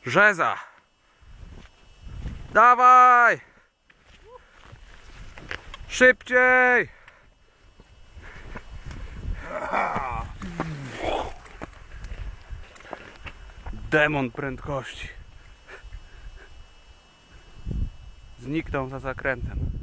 Rzeza! Dawaj! Szybciej! Demon prędkości. Zniknął za zakrętem.